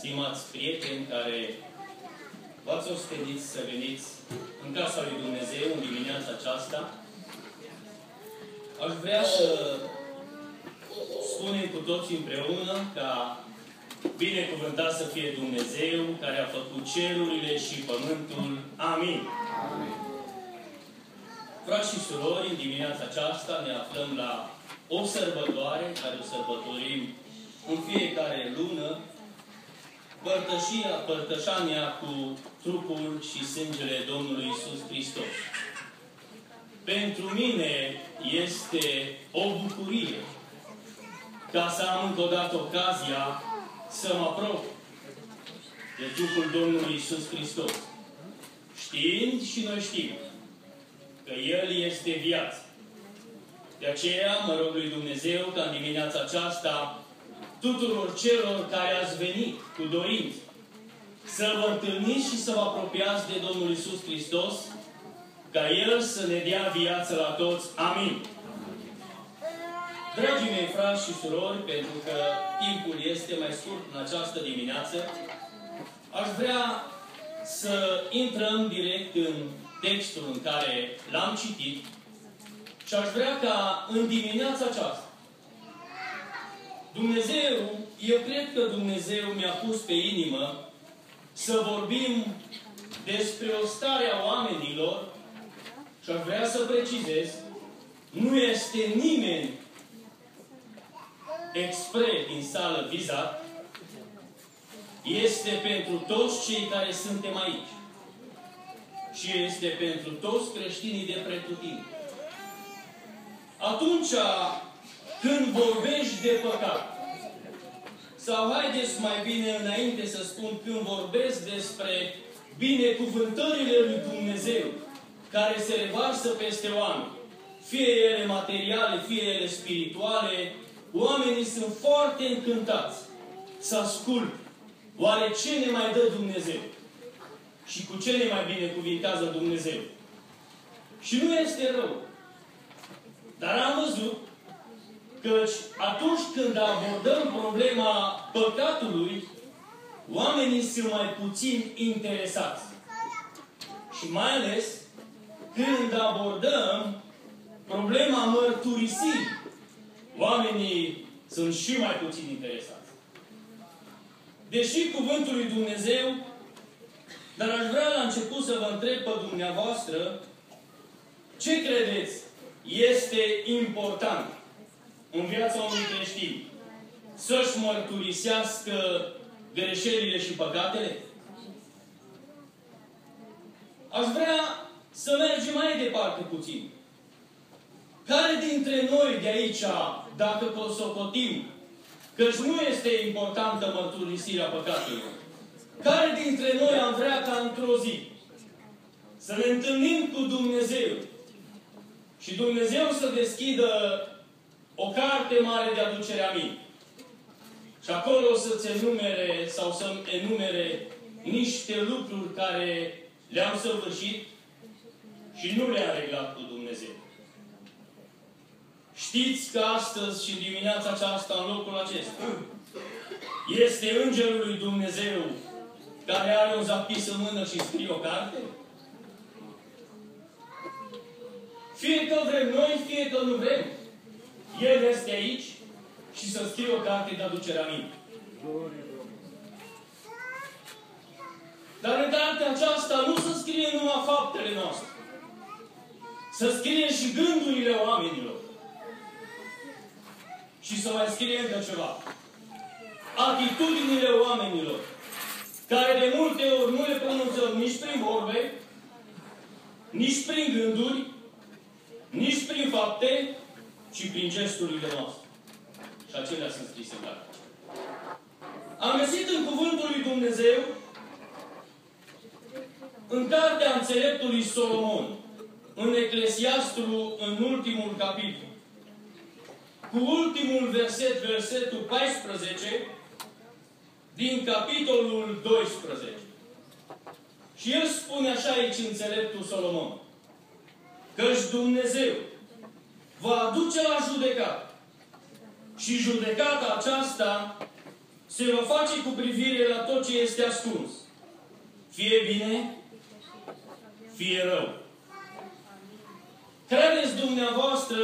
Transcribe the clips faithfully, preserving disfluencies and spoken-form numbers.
stimați prieteni care v-ați ostenit să veniți în casa lui Dumnezeu în dimineața aceasta, aș vrea să spunem cu toții împreună ca binecuvântat să fie Dumnezeu care a făcut cerurile și pământul. Amin. Amin. Frați și surori, în dimineața aceasta ne aflăm la o sărbătoare care o sărbătorim în fiecare lună, părtășia, părtășania cu trupul și sângele Domnului Iisus Hristos. Pentru mine este o bucurie ca să am încă o dată ocazia să mă apropii de trupul Domnului Iisus Hristos. Știind și noi știm că El este viață. De aceea mă rog lui Dumnezeu ca în dimineața aceasta tuturor celor care ați venit cu dorință să vă întâlniți și să vă apropiați de Domnul Iisus Hristos, ca El să ne dea viață la toți. Amin. Dragii mei frați și surori, pentru că timpul este mai scurt în această dimineață, aș vrea să intrăm direct în textul în care l-am citit și aș vrea ca în dimineața aceasta Dumnezeu, eu cred că Dumnezeu mi-a pus pe inimă să vorbim despre o stare a oamenilor și aș vrea să precizez, nu este nimeni expre din sală vizat, este pentru toți cei care suntem aici. Și este pentru toți creștinii de pretutindeni. Atunci când vorbești de păcat, sau haideți mai bine înainte să spun, când vorbesc despre binecuvântările lui Dumnezeu, care se revarsă peste oameni, fie ele materiale, fie ele spirituale, oamenii sunt foarte încântați să asculte. Oare ce ne mai dă Dumnezeu? Și cu ce ne mai binecuvintează Dumnezeu? Și nu este rău. Dar am văzut că atunci când abordăm problema păcatului, oamenii sunt mai puțin interesați. Și mai ales când abordăm problema mărturisirii, oamenii sunt și mai puțin interesați. Deși cuvântul lui Dumnezeu, dar aș vrea la început să vă întreb pe dumneavoastră, ce credeți este important în viața unui creștin? Să-și mărturisească greșelile și păcatele? Aș vrea să mergem mai departe puțin. Care dintre noi de aici, dacă socotim, căci nu este importantă mărturisirea păcatelor, care dintre noi am vrea ca într-o zi să ne întâlnim cu Dumnezeu și Dumnezeu să deschidă o carte mare de aducere aminte și acolo să-ți enumere sau să-mi enumere niște lucruri care le-am săvârșit și nu le-am reglat cu Dumnezeu? Știți că astăzi și dimineața aceasta, în locul acesta, este Îngerul lui Dumnezeu care are un zapis în mână și scrie o carte? Fie că vrem noi, fie că nu vrem, El este aici și să scrie o carte de aducere aminte. Dar în cartea aceasta nu se scrie numai faptele noastre. Să scrie și gândurile oamenilor. Și să mai scrie încă ceva. Atitudinile oamenilor, care de multe ori nu le pronunțăm nici prin vorbe, nici prin gânduri, nici prin fapte, ci prin gesturile noastre. Și acelea sunt scrise în carte. Am găsit în Cuvântul lui Dumnezeu, în cartea Înțeleptului Solomon, în Eclesiastru, în ultimul capitol, cu ultimul verset, versetul paisprezece, din capitolul doisprezece. Și el spune așa aici, Înțeleptul Solomon, căci Dumnezeu va aduce la judecată și judecata aceasta se va face cu privire la tot ce este ascuns. Fie bine, fie rău. Credeți dumneavoastră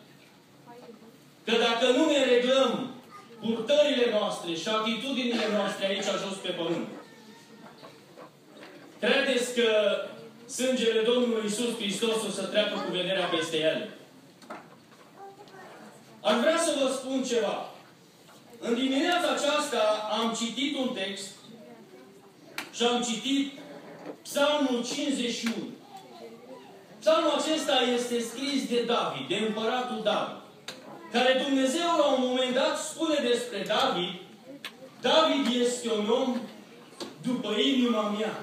că dacă nu ne reglăm purtările noastre și atitudinile noastre aici jos pe pământ, credeți că sângele Domnului Iisus Hristos o să treacă cu vederea peste ele? Aș vrea să vă spun ceva. În dimineața aceasta am citit un text și am citit Psalmul cincizeci și unu. Psalmul acesta este scris de David, de împăratul David, care Dumnezeu la un moment dat spune despre David: David este un om după inima mea.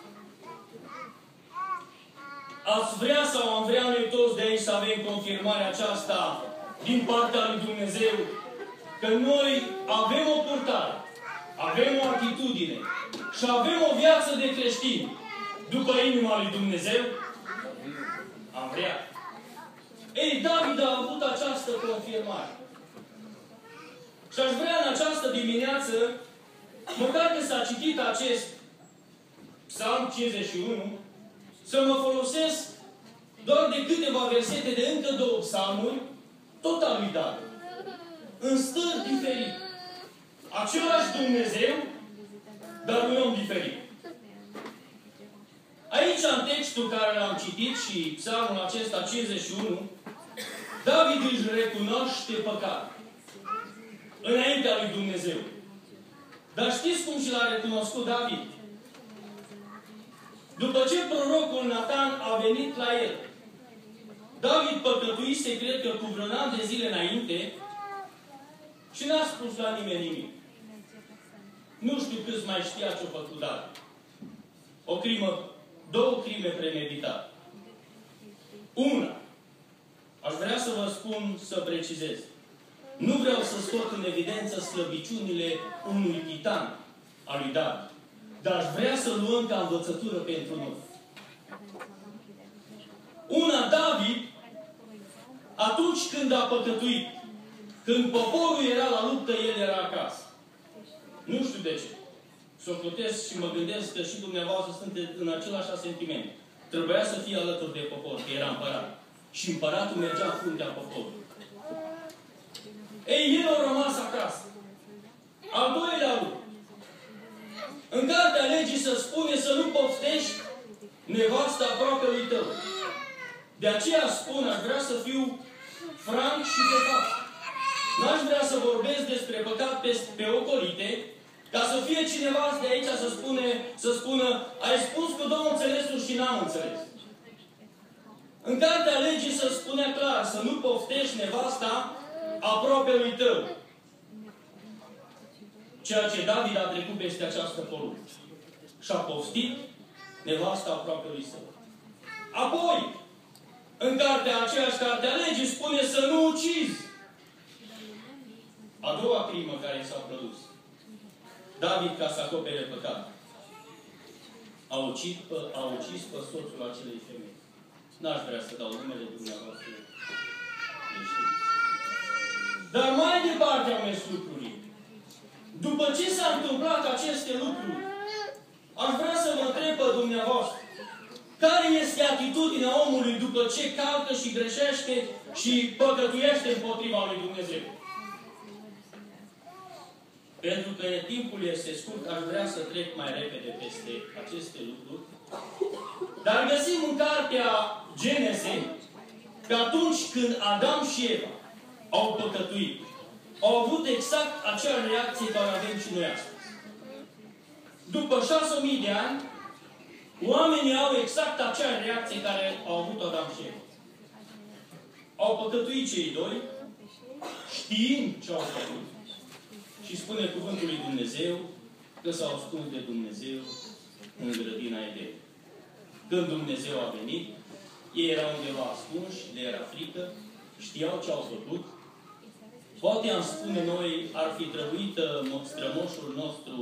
Ați vrea sau am vrea noi toți de aici să avem confirmarea aceasta din partea lui Dumnezeu că noi avem o purtare, avem o atitudine și avem o viață de creștin după inima lui Dumnezeu? Am vrea. Ei, David a avut această confirmare. Și aș vrea în această dimineață, măcar că s-a citit acest Psalm cincizeci și unu, să mă folosesc doar de câteva versete de încă două psalmuri, tot al lui David. În stări diferite. Același Dumnezeu, dar un om diferit. Aici, în textul care l-am citit și psalmul acesta cincizeci și unu, David își recunoaște păcatul înaintea lui Dumnezeu. Dar știți cum și l-a recunoscut David? După ce prorocul Natan a venit la el, David păcătuise, cred că cu vreun an de zile înainte, și n-a spus la nimeni nimic. Nu știu câți mai știa ce-a făcut David. O crimă, două crime premeditate. Una, aș vrea să vă spun, să precizez. Nu vreau să scot în evidență slăbiciunile unui titan al lui David, dar aș vrea să luăm ca învățătură pentru noi. Una, David, atunci când a păcătuit, când poporul era la luptă, el era acasă. Nu știu de ce. Socotesc și mă gândesc că și dumneavoastră sunteți în același sentiment. Trebuia să fie alături de popor, că era împărat. Și împăratul mergea în fruntea poporului. Ei, el a rămas acasă. Al doilea lucru. În cartea legii se spune să nu poftești nevasta aproapelui tău. De aceea spun, aș vrea să fiu franc și de fapt. N-aș vrea să vorbesc despre păcat pe, pe ocolite, ca să fie cineva de aici să, spune, să spună: ai spus cu două înțelesuri și n-am înțeles. În cartea legii se spune clar să nu poftești nevasta aproapelui tău. Ceea ce David a trecut peste această poruncă. Și-a poftit nevasta aproapelui său. Apoi, în cartea aceeași, cartea legii, spune să nu ucizi. A doua crimă care s-a produs. David, ca să acopere păcatul, a ucis, a ucis pe soțul acelei femei. N-aș vrea să dau numele dumneavoastră. Dar mai departe au mers lucrurile. După ce s-au întâmplat aceste lucruri, aș vrea să vă întreb pe dumneavoastră, care este atitudinea omului după ce calcă și greșește și păcătuiește împotriva lui Dumnezeu? Pentru că timpul este scurt, aș vrea să trec mai repede peste aceste lucruri. Dar găsim în cartea Genese că atunci când Adam și Eva au păcătuit, au avut exact acea reacție care avem și noi astăzi. După șase mii de ani, oamenii au exact acea reacție care au avut Adam și Eva. Au păcătuit cei doi, știind ce au făcut. Și spune cuvântul lui Dumnezeu că s-au ascuns de Dumnezeu în grădina Eden. Când Dumnezeu a venit, ei erau undeva ascunși, le era frică, știau ce au făcut. Poate am spune noi, ar fi trebuit strămoșul nostru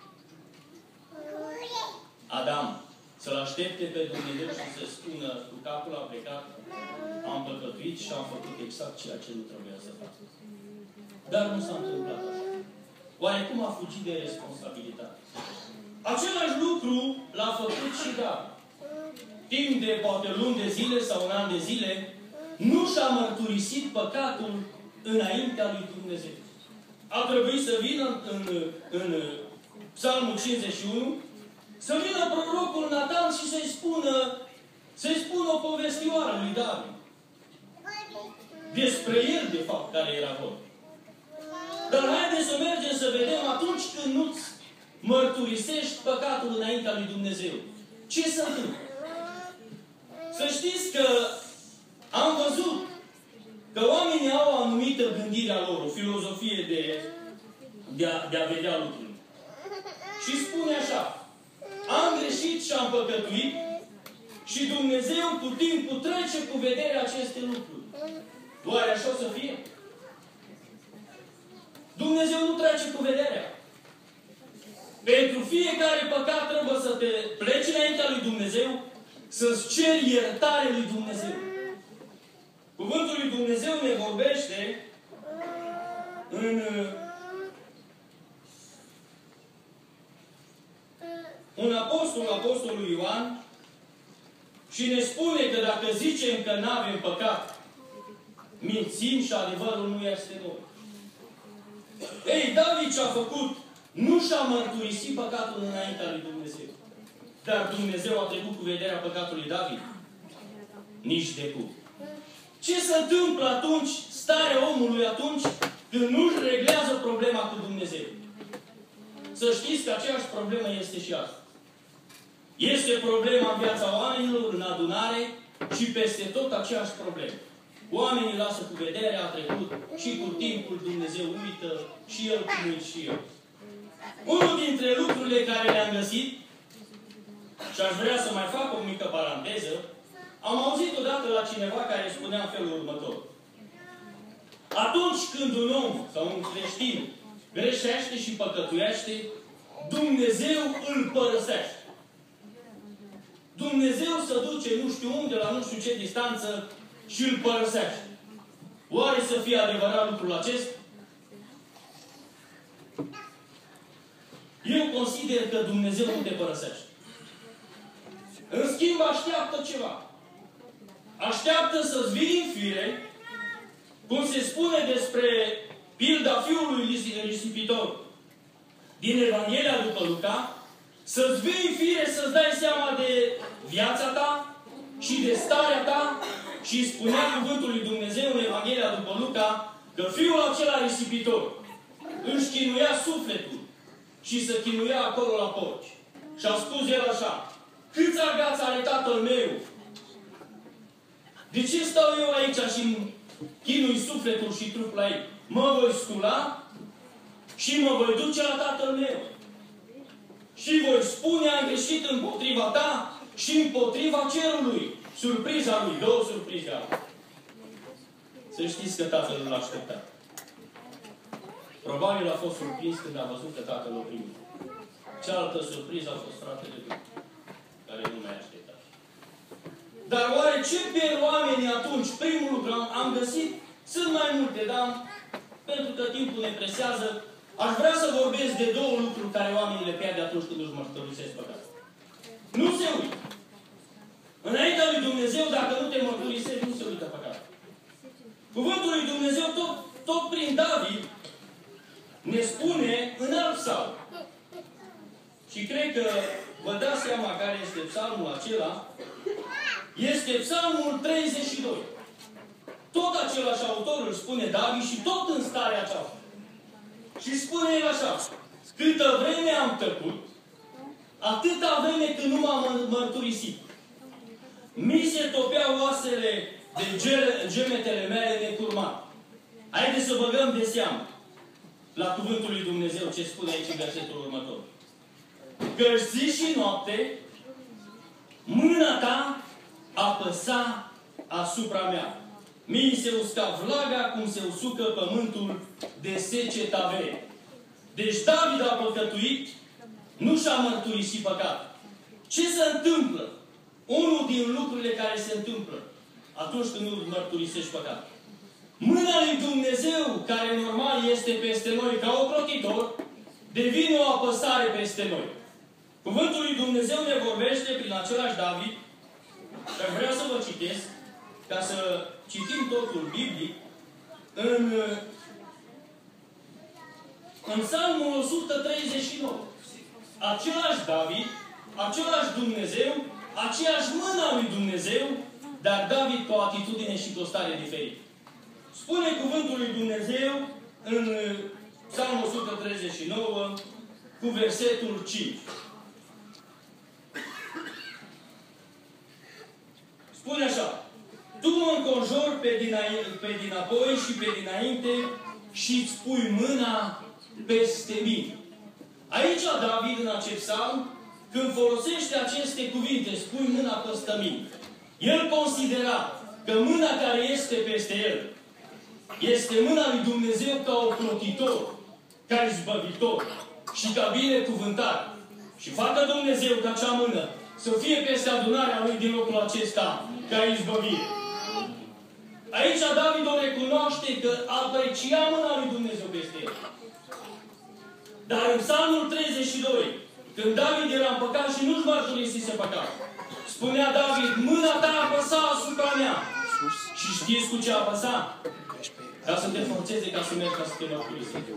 Adam să-L aștepte pe Dumnezeu și să spună: cu capul a plecat, am păcătuit și am făcut exact ceea ce nu trebuia să fac. Dar nu s-a întâmplat așa. Oare cum a fugit de responsabilitate? Același lucru l-a făcut și David. Timp de poate luni de zile sau un an de zile, nu și-a mărturisit păcatul înaintea lui Dumnezeu. A trebuit să vină în, în, în Psalmul cincizeci și unu, să vină prorocul Natan și să-i spună, să-i spună o povestioară lui David. Despre el, de fapt, care era vorba. Dar haideți să mergem să vedem atunci când nu-ți mărturisești păcatul înaintea lui Dumnezeu. Ce se întâmplă? Să știți că am văzut că oamenii au o anumită gândire a lor, o filozofie de, de, a, de a vedea lucrurile. Și spune așa: am greșit și am păcătuit și Dumnezeu cu timpul trece cu vederea aceste lucruri. Oare așa o să fie? Dumnezeu nu trece cu vederea. Pentru fiecare păcat trebuie să te pleci înaintea lui Dumnezeu, să-ți ceri iertare lui Dumnezeu. Cuvântul lui Dumnezeu ne vorbește în un apostol, apostolul Ioan, și ne spune că dacă zicem că nu avem păcat, mințim și adevărul nu este noi. Ei, David ce-a făcut? Nu și-a mărturisit păcatul înaintea lui Dumnezeu. Dar Dumnezeu a trecut cu vederea păcatului David? Nici de cum. Ce se întâmplă atunci, starea omului atunci, când nu-și reglează problema cu Dumnezeu? Să știți că aceeași problemă este și asta. Este problema în viața oamenilor, în adunare, și peste tot aceeași problemă. Oamenii lasă cu vederea, a trecut, și cu timpul Dumnezeu uită, și El cum uit și eu. Unul dintre lucrurile care le-am găsit, și aș vrea să mai fac o mică paranteză, am auzit odată la cineva care spunea în felul următor: atunci când un om sau un creștin greșește și păcătuiește, Dumnezeu îl părăsește. Dumnezeu se duce nu știu unde, la nu știu ce distanță, și îl părăsește. Oare să fie adevărat lucrul acesta? Eu consider că Dumnezeu nu te părăsește. În schimb, așteaptă ceva. Așteaptă să-ți vii în fire, cum se spune despre pilda fiului risipitor din Evanghelia după Luca, să-ți vii în fire să-ți dai seama de viața ta și de starea ta. Și spunea cuvântul lui Dumnezeu în Evanghelia după Luca că fiul acela risipitor își chinuia sufletul și se chinuia acolo la porci. Și a spus el așa: câți agați are tatăl meu? De ce stau eu aici și chinui sufletul și trupul la ei? Mă voi scula și mă voi duce la tatăl meu. Și voi spune: am greșit împotriva ta și împotriva cerului. Surpriza lui, două surprize au. Să știți că tatăl nu l-a așteptat. Probabil a fost surprins când a văzut că tatăl o primit. Cealaltă surpriză a fost fratele lui, care nu mai aștepta. Dar oare ce pierd oamenii atunci? Primul lucru am găsit, sunt mai multe, dar pentru că timpul ne presează, aș vrea să vorbesc de două lucruri care oamenii le pierd atunci când își mărturisesc păcatul. Nu se uită. Înaintea lui Dumnezeu, dacă nu te mărturisești, nu se uită păcatul. Cuvântul lui Dumnezeu, tot, tot prin David, ne spune în alt psalm. Și cred că vă dați seama care este psalmul acela. Este psalmul treizeci și doi. Tot același autor îl spune David și tot în starea aceasta. Și spune el așa: câtă vreme am tăcut, atâta vreme când nu m-am mărturisit. Mi se topeau oasele de gemetele mele necurmat. Haideți să băgăm de seamă la cuvântul lui Dumnezeu ce spune aici în versetul următor. Că zi și noapte mâna ta apăsa asupra mea. Mi se usca vlaga cum se usucă pământul de seceta vere. Deci David a păcătuit, nu și-a mărturisit păcat. Ce se întâmplă? Unul din lucrurile care se întâmplă atunci când nu mărturisești păcat. Mâna lui Dumnezeu, care normal este peste noi ca ocrotitor, devine o apăsare peste noi. Cuvântul lui Dumnezeu ne vorbește prin același David, și vreau să vă citesc, ca să citim totul biblic, în, în Psalmul o sută treizeci și nouă. Același David, același Dumnezeu, aceeași mână a lui Dumnezeu, dar David cu o atitudine și cu o stare diferită. Spune cuvântul lui Dumnezeu în Psalmul o sută treizeci și nouă, cu versetul cinci. Spune așa: Tu mă înconjori pe, pe dinapoi și pe dinainte și îți pui mâna peste mine. Aici David, în acest psalm, când folosește aceste cuvinte, spui mâna peste mine, el considera că mâna care este peste el este mâna lui Dumnezeu ca ocrotitor, ca izbăvitor și ca binecuvântar. Și facă Dumnezeu ca acea mână să fie peste adunarea lui din locul acesta ca izbăvire. Aici David o recunoaște că aprecia mâna lui Dumnezeu peste el. Dar în Psalmul treizeci și doi, când David era în păcat și nu-și mărturisise păcat, spunea David: mâna ta apăsa asupra mea. Și știți cu ce apăsa? Ca să te forțeze, ca să mergi, ca să te mărturisești.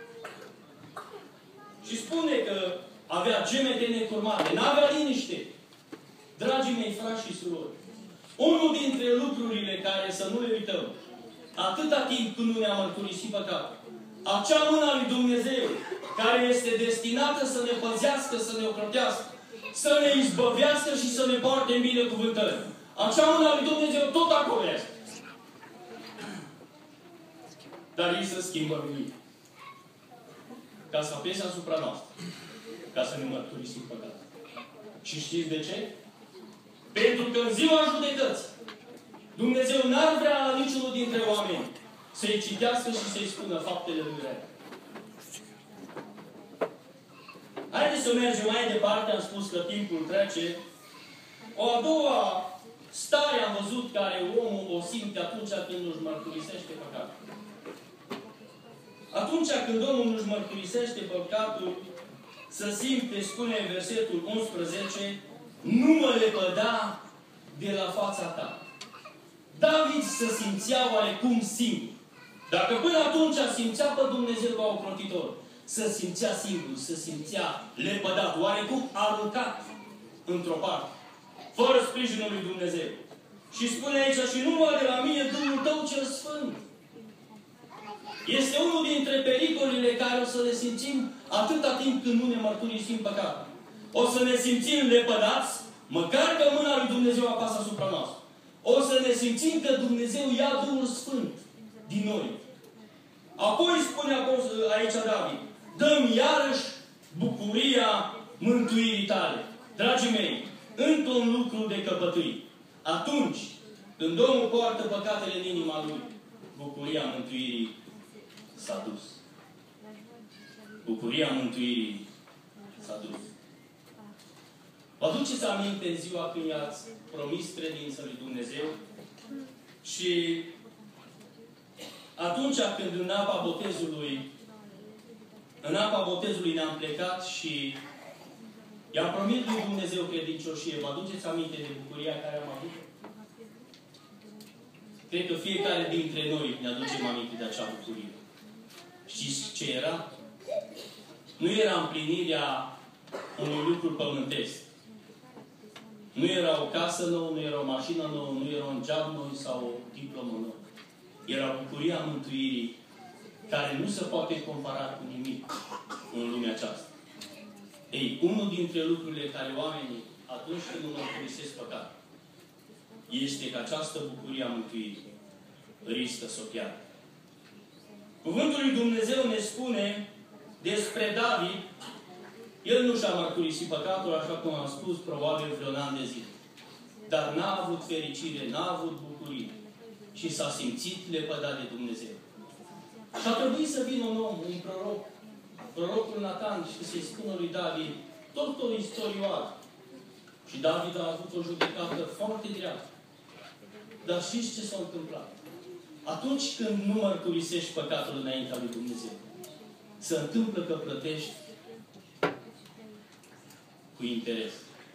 Și spune că avea gemete necurmate, n-avea liniște. Dragii mei, frați și surori, unul dintre lucrurile care să nu le uităm, atâta timp când nu ne-a mărturisit păcatul, acea mână a lui Dumnezeu, care este destinată să ne păzească, să ne ocrotească, să ne izbăvească și să ne poarte în binecuvântări. Acea mână a lui Dumnezeu tot acolo este. Dar ei se schimbă lumii. Ca să apese asupra noastră. Ca să ne mărturisim păcatul. Și știți de ce? Pentru că în ziua judecății Dumnezeu n-ar vrea la niciunul dintre oameni să-i citească și să-i spună faptele lui rele. Haideți să mergem mai departe. Am spus că timpul trece. O a doua stare am văzut care omul o simte atunci când își mărturisește păcatul. Atunci când omul își mărturisește păcatul, să simte, spune în versetul unsprezece, nu mă lepăda de la fața ta. David se simțea oarecum singur. Dacă până atunci simțea pe Dumnezeu ca ocrotitor, se simțea singur, se simțea lepădat, oarecum aruncat într-o parte, fără sprijinul lui Dumnezeu. Și spune aici: și nu mă de la mine Duhul tău cel Sfânt. Este unul dintre pericolele care o să le simțim atâta timp când nu ne mărturisim păcatul. O să ne simțim lepădați, măcar că mâna lui Dumnezeu apasă asupra noastră. O să ne simțim că Dumnezeu ia Duhul Sfânt din noi. Apoi spune aici David: dă-mi iarăși bucuria mântuirii tale. Dragii mei, într-un lucru de căpătâi, atunci când omul poartă păcatele în inima lui, bucuria mântuirii s-a dus. Bucuria mântuirii s-a dus. Vă aduceți aminte în ziua când i-ați promis credința lui Dumnezeu? Și atunci când în apa botezului în apa botezului ne-am plecat și i-am promis lui Dumnezeu credincioșie, vă aduceți aminte de bucuria care am avut? Cred că fiecare dintre noi ne aducem aminte de acea bucurie. Știți ce era? Nu era împlinirea unui lucru pământesc. Nu era o casă nouă, nu era o mașină nouă, nu era un job nou sau o diplomă nouă. Era bucuria mântuirii care nu se poate compara cu nimic în lumea aceasta. Ei, unul dintre lucrurile care oamenii, atunci când nu mărturisesc păcat, este că această bucurie a mântuirii riscă să o piardă. Cuvântul lui Dumnezeu ne spune despre David: el nu și-a mărturisit păcatul, așa cum am spus, probabil vreun an de zile. Dar n-a avut fericire, n-a avut bucurie. Și s-a simțit lepădat de Dumnezeu. Și a trebuit să vină un om, un proroc, prorocul Natan, și să-i spună lui David tot o istorioară. Și David a avut o judecată foarte dreaptă. Dar știți ce s-a întâmplat? Atunci când nu mărturisești păcatul înaintea lui Dumnezeu, se întâmplă că plătești cu interes.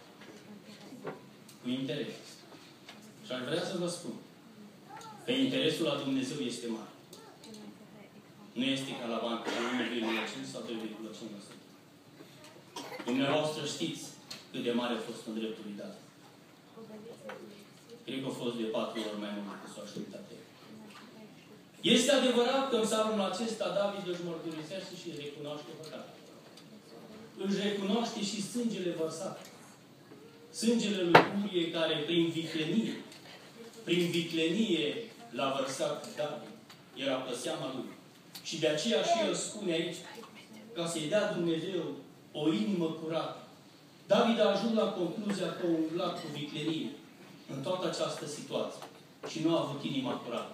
Cu interes. Și aș vrea să vă spun că interesul la Dumnezeu este mare. Nu este ca la bancă, la unu virgulă cinci sau doi virgulă cinci la sută. Dumneavoastră știți cât de mare a fost în dreptul lui David. Cred că a fost de patru ori mai mult decât s-o așteptat. Este adevărat că în psalmul acesta David își mărturisește și își recunoaște păcatul. Își recunoaște și sângele vărsat. Sângele lui Urie care prin viclenie, prin viclenie l-a vărsat David. Era pe seama lui. Și de aceea și el spune aici, ca să-i dea Dumnezeu o inimă curată. David a ajuns la concluzia că a umblat cu viclenie în toată această situație. Și nu a avut inima curată.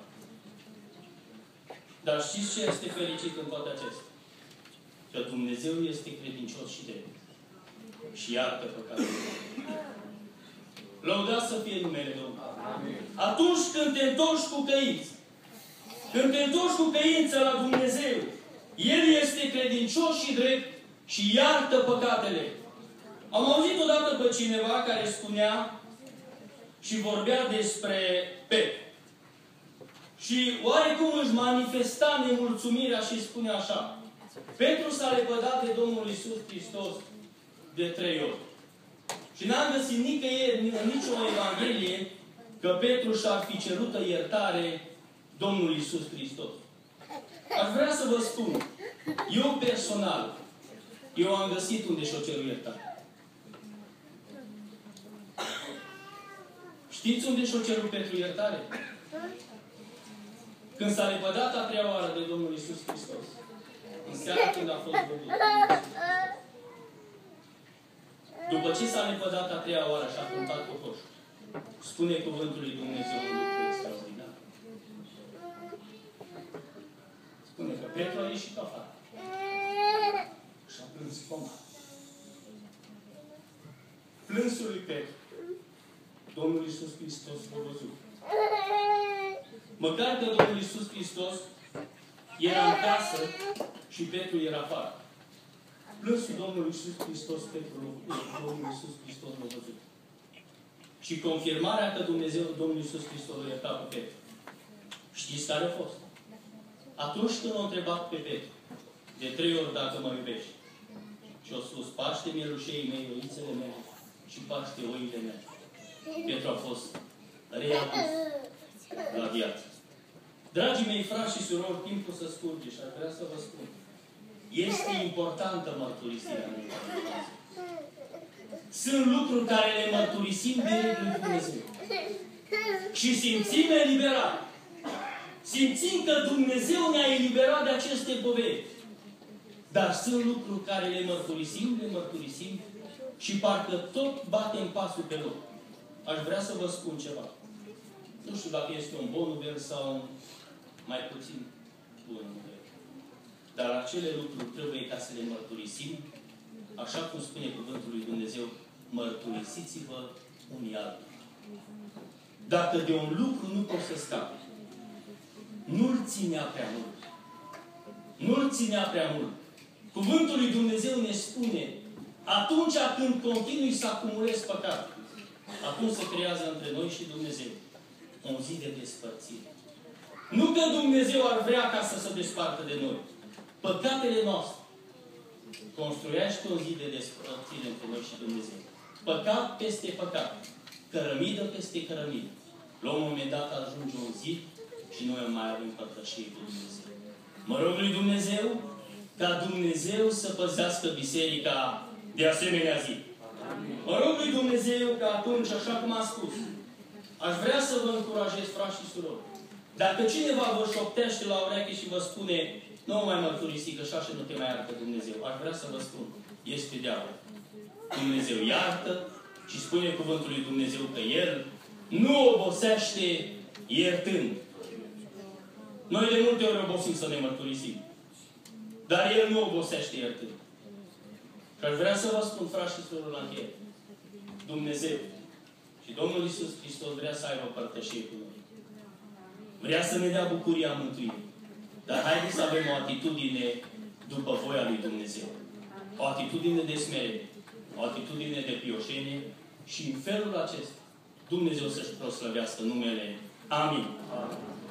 Dar știți ce este fericit în toate acestea? Că Dumnezeu este credincios și drept. Și iartă păcatul. Lăudați să fie numele Domnului. Atunci când te întorci cu căință, când te întorci cu căință la Dumnezeu, El este credincios și drept și iartă păcatele. Am auzit odată pe cineva care spunea și vorbea despre Petru. Și oarecum își manifesta nemulțumirea și spune așa: Petru s-a lepădat de Domnul Iisus Hristos de trei ori. Și n-am găsit nicăieri, în nicio Evanghelie, că Petru și-ar fi cerută iertare Domnul Iisus Hristos. Aș vrea să vă spun, eu personal, eu am găsit unde și-o ceru iertare. Știți unde și-o ceru Petru iertare? Când s-a lepădat a treia oară de Domnul Iisus Hristos. În seara când a fost văzut. După ce s-a lepădat a treia oară și a cântat cocoșul, spune cuvântul lui Dumnezeu un lucru extraordinar. Spune că Petru a ieșit afară. Și a plâns comat. Plânsul lui Petru. Domnul Iisus Hristos l-a văzut. Măcar că Domnul Iisus Hristos era în casă și Petru era afară. Plânsul Domnului Iisus Hristos, Petru, Domnul Iisus Hristos l-a văzut. Și confirmarea că Dumnezeu, Domnul Iisus Hristos l-a iertat pe Petru. Știți care a fost? Atunci când l-a întrebat pe Petru, de trei ori dacă mă iubești, și a spus, paște mielușeii mei, oițele mele, și paște oile mele. Petru a fost readus la viață. Dragii mei, frați și surori, timpul să scurge și aș vrea să vă spun. Este importantă mărturisirea lui Dumnezeu. Sunt lucruri care le mărturisim direct lui Dumnezeu. Și simțim eliberare. Simțim că Dumnezeu ne-a eliberat de aceste poveri. Dar sunt lucruri care le mărturisim, le mărturisim și parcă tot batem pasul pe loc. Aș vrea să vă spun ceva. Nu știu dacă este un bun nivel sau un mai puțin bun nivel. Dar acele lucruri trebuie ca să le mărturisim, așa cum spune cuvântul lui Dumnezeu, mărturisiți-vă unii alții. Dacă de un lucru nu poți să scapi, nu-l ținea prea mult. Nu-l ținea prea mult. Cuvântul lui Dumnezeu ne spune, atunci când continui să acumulezi păcat, atunci se creează între noi și Dumnezeu un zi de despărțire. Nu că Dumnezeu ar vrea ca să se despartă de noi. Păcatele noastre construiește un zi de despărțire între noi și Dumnezeu. Păcat peste păcat. Cărămidă peste cărămidă. La un moment dat ajunge un zi și noi mai avem părtășie cu Dumnezeu. Mă rog lui Dumnezeu ca Dumnezeu să păzească biserica de asemenea zi. Mă rog lui Dumnezeu că atunci, așa cum am spus, aș vrea să vă încurajez, frați și surori. Dacă cineva vă șoptește la ureche și vă spune, nu mai mărturisi, că așa și nu te mai iartă Dumnezeu, aș vrea să vă spun, este diavol. Dumnezeu iartă și spune cuvântul lui Dumnezeu că El nu obosește iertând. Noi de multe ori obosim să ne mărturisim. Dar El nu obosește iertând. Și aș vrea să vă spun, frați și surori, la încheiere. Dumnezeu și Domnul Iisus Hristos vrea să aibă părtășie cu noi. Vrea să ne dea bucuria mântuirii. Dar haideți să avem o atitudine după voia lui Dumnezeu. O atitudine de smerenie, o atitudine de pioșenie și în felul acesta Dumnezeu să-și proslăvească numele. Amin. Amin.